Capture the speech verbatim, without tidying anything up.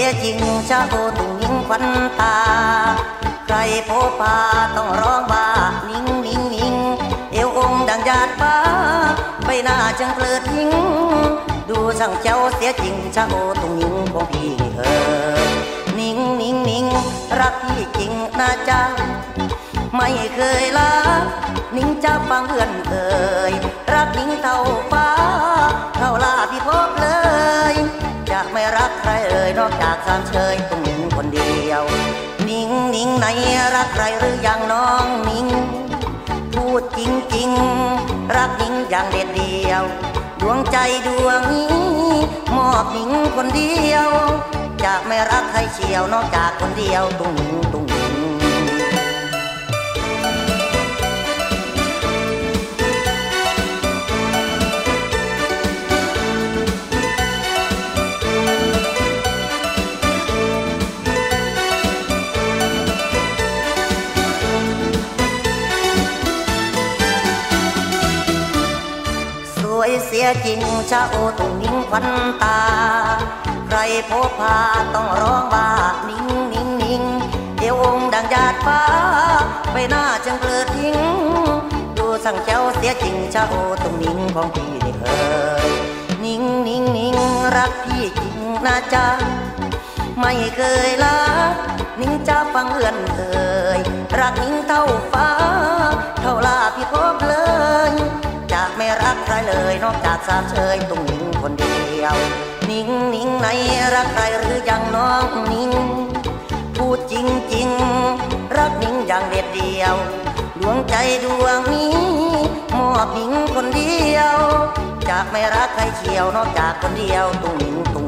ยจริงชาโอตุงยิงควันตาใครโผพาต้องร้องว่านิ่งนิ่งนิ่งเอวองดังหยาดฟ้าใบหน้าจังเปลือทิ้งดูสั่งเจ้าเสียจริงชาโอตุงยิงของพี่เอ๋ยนิ่งนิ่งนิ่งรักพี่จริงนะจ๊ะไม่เคยลานิ่งจะฟังเพื่อนเอ่ยรักนิ่งเท่าฟ้าเท่าลาพี่พบเลยจะไม่รักใครเอ่ยนอกจากสามเชยตุงยิงคนเดียวนิ่งนิ่งไหนรักใครหรือยังน้องนิ่งพูดจริงจริงรักนิ่งอย่างเด็ดเดียวดวงใจดวงนี้มอบนิ่งคนเดียวจะไม่รักใครเชียวนอกจากคนเดียวตุงยิงตุงยิงเสียจริงชาโอตุงนิ่งควันตาใครโผพาต้องร้องว่านิ่งนิ่งนิ่งเอวองดังหยาดฟ้าใบหน้าจังเปลือทิ้งดูสั่งเจ้าเสียจริงชาโอตุงนิ่งของพี่ได้เคยนิ่งนิ่งนิ่งรักพี่จริงนะจ๊ะไม่เคยลานิ่งจะฟังเอื้อนเอ่ยรักนิ่งเท่าฟ้าเท่าลาพี่พบเลยจะไม่รักใครเลยนอกจากสามเชยตุงนิ่งคนเดียวนิ่งนิ่งไหนรักใครหรือยังน้องนิ่งพูดจริงจริงรักนิ่งอย่างเด็ดเดียวดวงใจดวงนี้มอบนิ่งคนเดียวจะไม่รักใครเชียวนอกจากคนเดียวตุงนิ่งตุง